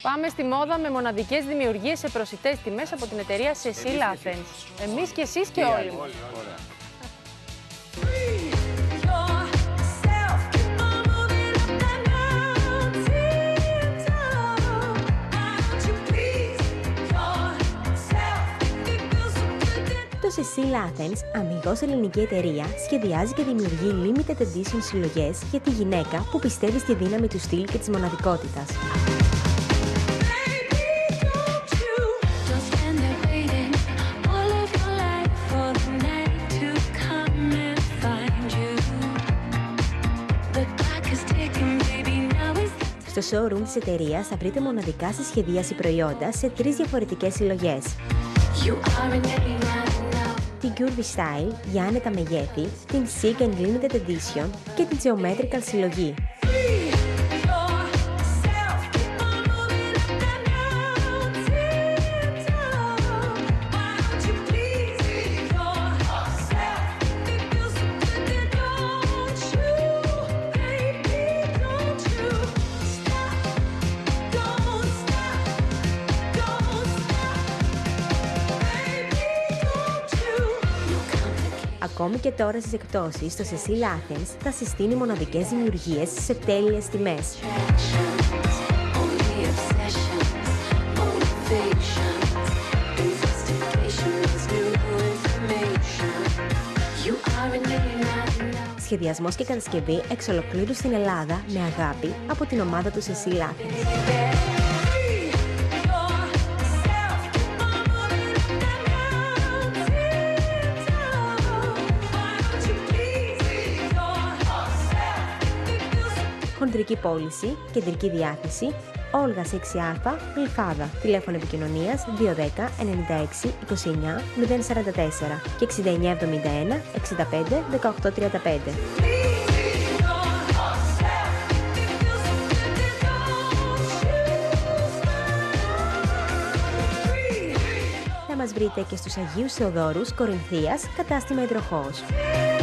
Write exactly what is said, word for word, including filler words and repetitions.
Πάμε στη μόδα με μοναδικές δημιουργίες σε προσιτές τιμές από την εταιρεία Cecil Athens. Εμείς και εσείς και όλοι μας. Το Cecil Athens, αμιγώς ελληνική εταιρεία, σχεδιάζει και δημιουργεί limited edition συλλογές για τη γυναίκα που πιστεύει στη δύναμη του στυλ και της μοναδικότητας. Στο showroom της εταιρείας θα βρείτε μοναδικά σε σχεδίαση προϊόντα σε τρεις διαφορετικές συλλογές. Την Curvy Style για άνετα μεγέθη, την Chic and Limited Edition και την Geometrical συλλογή. Ακόμη και τώρα στις εκπτώσεις, στο Cecil Athens θα συστήνει μοναδικές δημιουργίες σε τέλειες τιμές. Σχεδιασμός και κατασκευή εξ ολοκλήρου στην Ελλάδα με αγάπη από την ομάδα του Cecil Athens. Χοντρική πώληση, κεντρική διάθεση, Όλγα έξι α, Γλυφάδα. Τηλέφωνο επικοινωνίας δύο ένα μηδέν ενενήντα έξι είκοσι εννιά μηδέν σαράντα τέσσερα και εξήντα εννιά εβδομήντα ένα εξήντα πέντε δεκαοκτώ τριάντα πέντε. Θα μας βρείτε και στους Αγίους Θεοδόρους, Κορινθίας, κατάστημα Υδροχόος.